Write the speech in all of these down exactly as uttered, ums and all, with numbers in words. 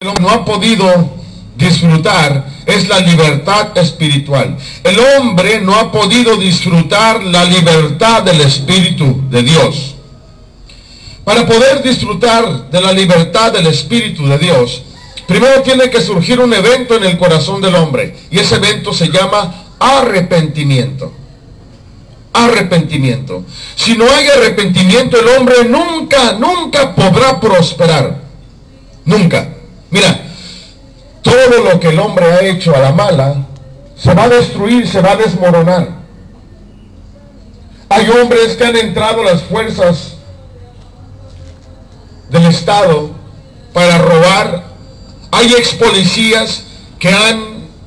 no ha podido disfrutar es la libertad espiritual. El hombre no ha podido disfrutar la libertad del Espíritu de Dios. Para poder disfrutar de la libertad del Espíritu de Dios, primero tiene que surgir un evento en el corazón del hombre, y ese evento se llama arrepentimiento. Arrepentimiento. Si no hay arrepentimiento, el hombre nunca, nunca podrá prosperar. Nunca. Mira, todo lo que el hombre ha hecho a la mala se va a destruir, se va a desmoronar. Hay hombres que han entrado a las fuerzas del Estado para robar. Hay ex policías que han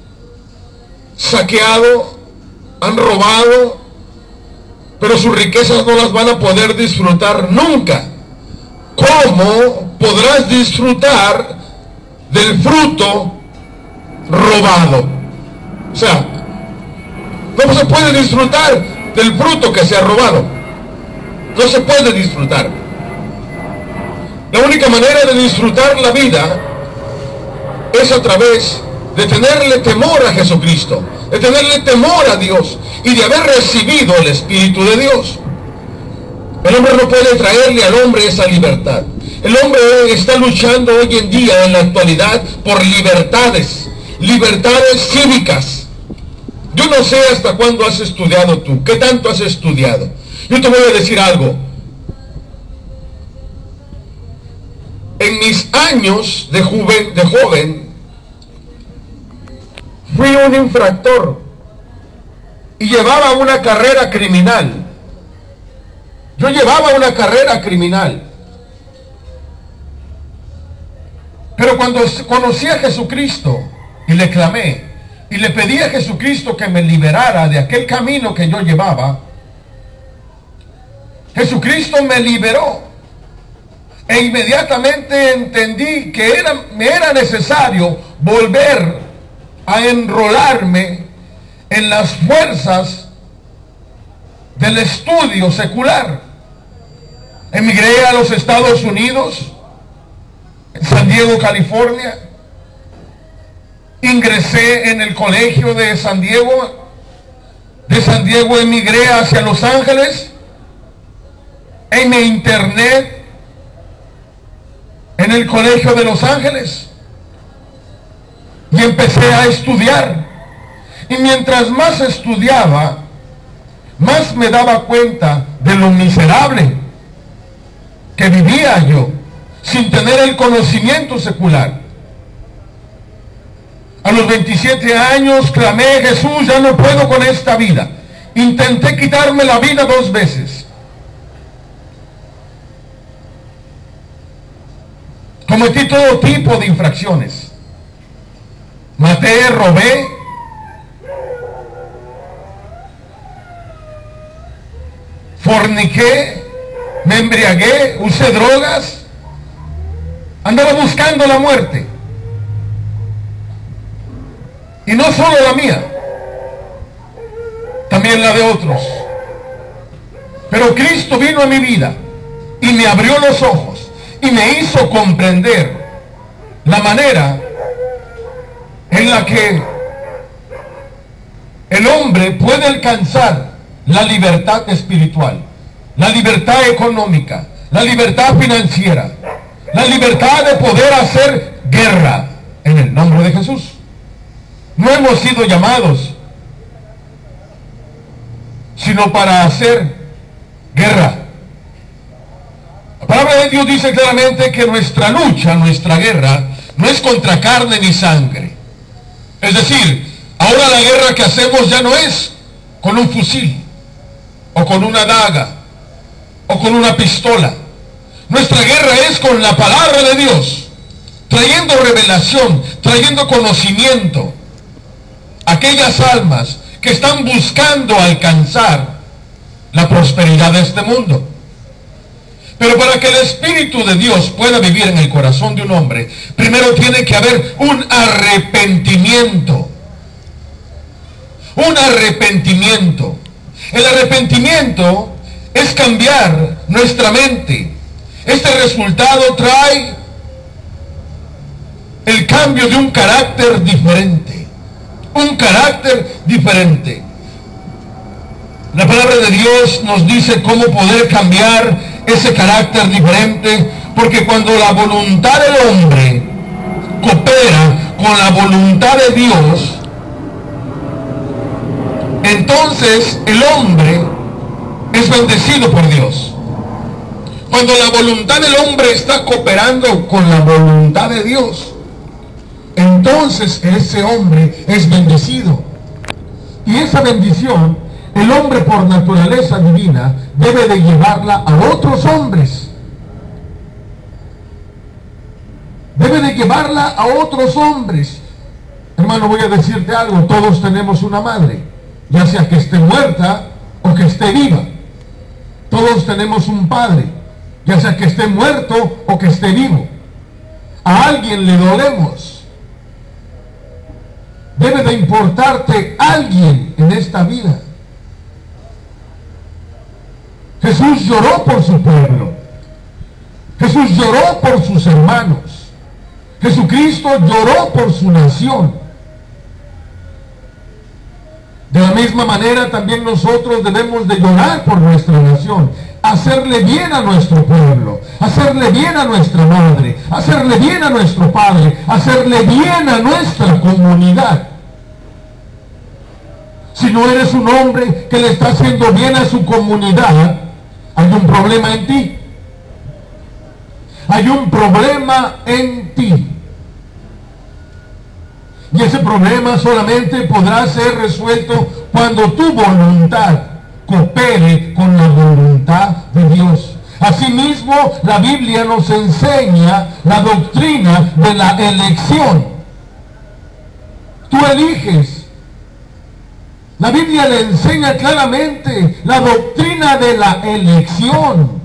saqueado, han robado, pero sus riquezas no las van a poder disfrutar nunca. ¿Cómo podrás disfrutar del fruto robado? O sea, no se puede disfrutar del fruto que se ha robado. No se puede disfrutar. La única manera de disfrutar la vida es a través de tenerle temor a Jesucristo, de tenerle temor a Dios y de haber recibido el Espíritu de Dios. El hombre no puede traerle al hombre esa libertad. El hombre está luchando hoy en día, en la actualidad, por libertades, libertades cívicas. Yo no sé hasta cuándo has estudiado tú, qué tanto has estudiado. Yo te voy a decir algo. En mis años de joven, de joven, fui un infractor y llevaba una carrera criminal. Yo llevaba una carrera criminal. Pero cuando conocí a Jesucristo y le clamé y le pedí a Jesucristo que me liberara de aquel camino que yo llevaba, Jesucristo me liberó. E inmediatamente entendí que era, me era necesario volver a enrolarme en las fuerzas del estudio secular. Emigré a los Estados Unidos, en San Diego, California. Ingresé en el colegio de San Diego. De San Diego emigré hacia Los Ángeles. Y me interné en el colegio de Los Ángeles. Y empecé a estudiar. Y mientras más estudiaba, más me daba cuenta de lo miserable que vivía yo, sin tener el conocimiento secular. A los veintisiete años clamé: Jesús, ya no puedo con esta vida. Intenté quitarme la vida dos veces. Cometí todo tipo de infracciones. Maté, robé, forniqué, me embriagué, usé drogas, andaba buscando la muerte. Y no solo la mía, también la de otros. Pero Cristo vino a mi vida y me abrió los ojos y me hizo comprender la manera en la que el hombre puede alcanzar la libertad espiritual, la libertad económica, la libertad financiera, la libertad de poder hacer guerra en el nombre de Jesús. No hemos sido llamados sino para hacer guerra. La palabra de Dios dice claramente que nuestra lucha, nuestra guerra, no es contra carne ni sangre. Es decir, ahora la guerra que hacemos ya no es con un fusil, o con una daga, o con una pistola. Nuestra guerra es con la palabra de Dios, trayendo revelación, trayendo conocimiento a aquellas almas que están buscando alcanzar la prosperidad de este mundo. Pero para que el Espíritu de Dios pueda vivir en el corazón de un hombre, primero tiene que haber un arrepentimiento. Un arrepentimiento. El arrepentimiento es cambiar nuestra mente. Este resultado trae el cambio de un carácter diferente. Un carácter diferente. La palabra de Dios nos dice cómo poder cambiar ese carácter diferente, porque cuando la voluntad del hombre coopera con la voluntad de Dios, entonces el hombre es bendecido por Dios. Cuando la voluntad del hombre está cooperando con la voluntad de Dios, entonces ese hombre es bendecido. Y esa bendición, el hombre por naturaleza divina debe de llevarla a otros hombres. Debe de llevarla a otros hombres. Hermano, voy a decirte algo. Todos tenemos una madre, ya sea que esté muerta o que esté viva. Todos tenemos un padre, ya sea que esté muerto o que esté vivo. A alguien le dolemos. Debe de importarte alguien en esta vida. Jesús lloró por su pueblo. Jesús lloró por sus hermanos. Jesucristo lloró por su nación. De la misma manera también nosotros debemos de llorar por nuestra nación, hacerle bien a nuestro pueblo, hacerle bien a nuestra madre, hacerle bien a nuestro padre, hacerle bien a nuestra comunidad. Si no eres un hombre que le está haciendo bien a su comunidad, hay un problema en ti. Hay un problema en ti. Y ese problema solamente podrá ser resuelto cuando tu voluntad coopere con la voluntad de Dios. Asimismo, la Biblia nos enseña la doctrina de la elección. Tú eliges. La Biblia le enseña claramente la doctrina de la elección.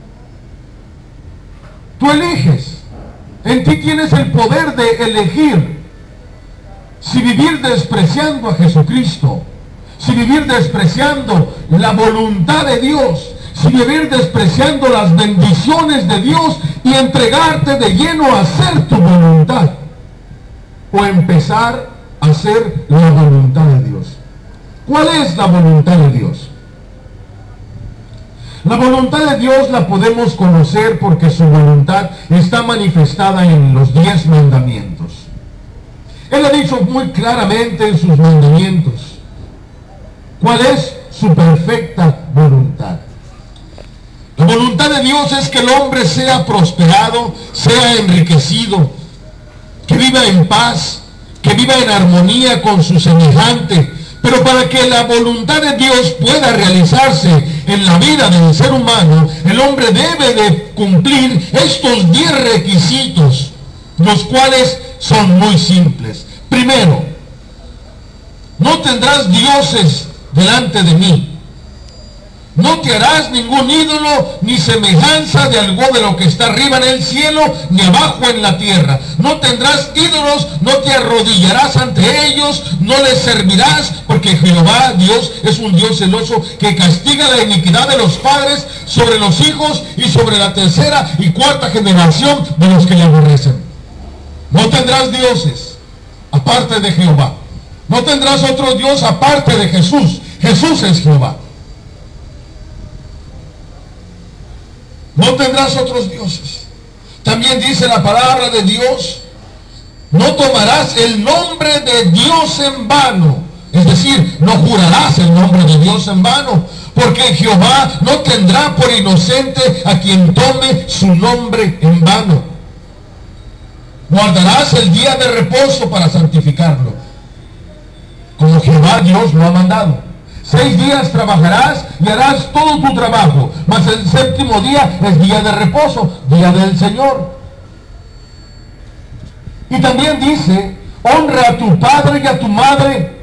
Tú eliges. En ti tienes el poder de elegir si vivir despreciando a Jesucristo, si vivir despreciando la voluntad de Dios, si vivir despreciando las bendiciones de Dios y entregarte de lleno a hacer tu voluntad, o empezar a hacer la voluntad de Dios. ¿Cuál es la voluntad de Dios? La voluntad de Dios la podemos conocer porque su voluntad está manifestada en los diez mandamientos. Él ha dicho muy claramente en sus mandamientos cuál es su perfecta voluntad. La voluntad de Dios es que el hombre sea prosperado, sea enriquecido, que viva en paz, que viva en armonía con su semejante. Pero para que la voluntad de Dios pueda realizarse en la vida del ser humano, el hombre debe de cumplir estos diez requisitos, los cuales son muy simples. Primero, no tendrás dioses delante de mí. No te harás ningún ídolo ni semejanza de algo de lo que está arriba en el cielo ni abajo en la tierra. No tendrás ídolos, no te arrodillarás ante ellos, no les servirás, porque Jehová Dios es un Dios celoso que castiga la iniquidad de los padres sobre los hijos y sobre la tercera y cuarta generación de los que le aborrecen. No tendrás dioses aparte de Jehová. No tendrás otro Dios aparte de Jesús. Jesús es Jehová. No tendrás otros dioses. También dice la palabra de Dios, no tomarás el nombre de Dios en vano. Es decir, no jurarás el nombre de Dios en vano, porque Jehová no tendrá por inocente a quien tome su nombre en vano. Guardarás el día de reposo para santificarlo, como Jehová Dios lo ha mandado. Seis días trabajarás y harás todo tu trabajo, mas el séptimo día es día de reposo, día del Señor. Y también dice, honra a tu padre y a tu madre,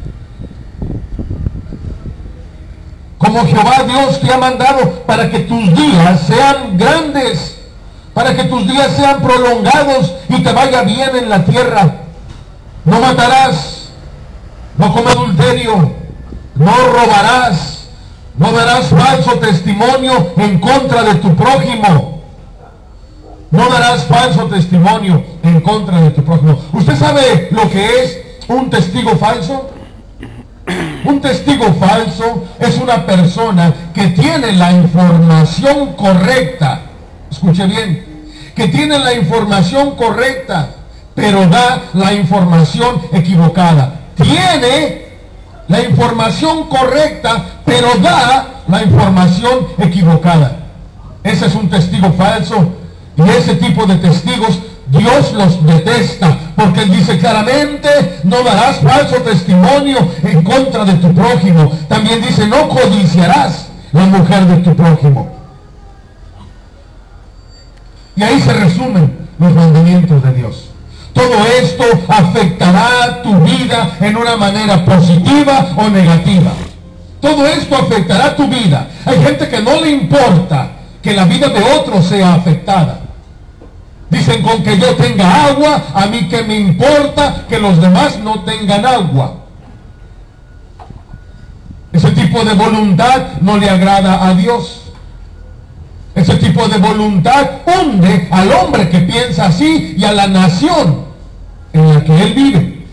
como Jehová Dios te ha mandado, para que tus días sean grandes, para que tus días sean prolongados y te vaya bien en la tierra. No matarás, no comas adulterio, no robarás, no darás falso testimonio en contra de tu prójimo. No darás falso testimonio en contra de tu prójimo. ¿Usted sabe lo que es un testigo falso? Un testigo falso es una persona que tiene la información correcta. Escuche bien, que tiene la información correcta, pero da la información equivocada. Tiene la información correcta, pero da la información equivocada. Ese es un testigo falso, y ese tipo de testigos Dios los detesta, porque Él dice claramente: no darás falso testimonio en contra de tu prójimo. También dice: no codiciarás la mujer de tu prójimo. Y ahí se resumen los mandamientos de Dios. Todo esto afectará tu vida en una manera positiva o negativa. Todo esto afectará tu vida. Hay gente que no le importa que la vida de otros sea afectada. Dicen: con que yo tenga agua, a mí que me importa que los demás no tengan agua. Ese tipo de voluntad no le agrada a Dios. Ese tipo de voluntad hunde al hombre que piensa así y a la nación en la que él vive.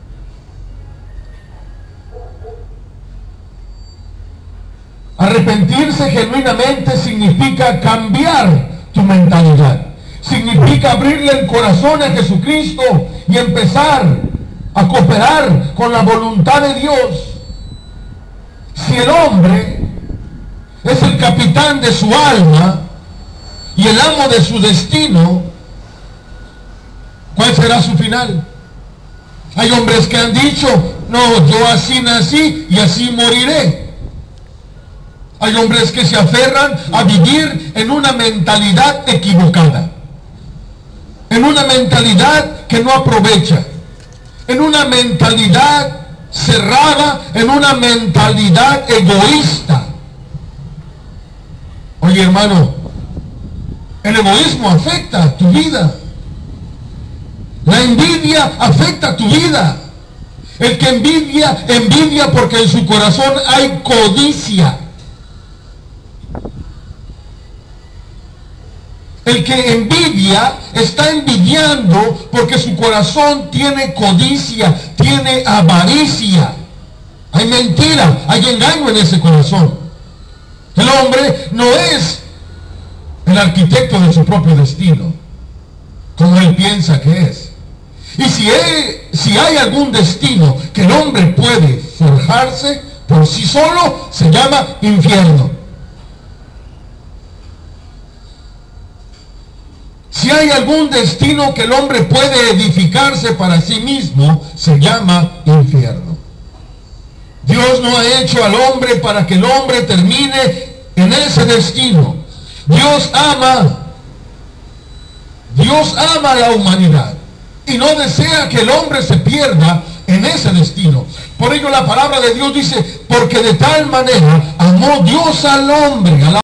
Arrepentirse genuinamente significa cambiar tu mentalidad. Significa abrirle el corazón a Jesucristo y empezar a cooperar con la voluntad de Dios. Si el hombre es el capitán de su alma y el amo de su destino, ¿cuál será su final? Hay hombres que han dicho: no, yo así nací y así moriré. Hay hombres que se aferran a vivir en una mentalidad equivocada, en una mentalidad que no aprovecha, en una mentalidad cerrada, en una mentalidad egoísta. Oye, hermano, el egoísmo afecta a tu vida. La envidia afecta a tu vida. El que envidia, envidia porque en su corazón hay codicia. El que envidia está envidiando porque su corazón tiene codicia, tiene avaricia. Hay mentira, hay engaño en ese corazón. El hombre no es el arquitecto de su propio destino, como él piensa que es. Y si, él, si hay algún destino que el hombre puede forjarse por sí solo, se llama infierno. Si hay algún destino que el hombre puede edificarse para sí mismo, se llama infierno. Dios no ha hecho al hombre para que el hombre termine en ese destino. Dios ama, Dios ama a la humanidad y no desea que el hombre se pierda en ese destino. Por ello la palabra de Dios dice: porque de tal manera amó Dios al hombre, a la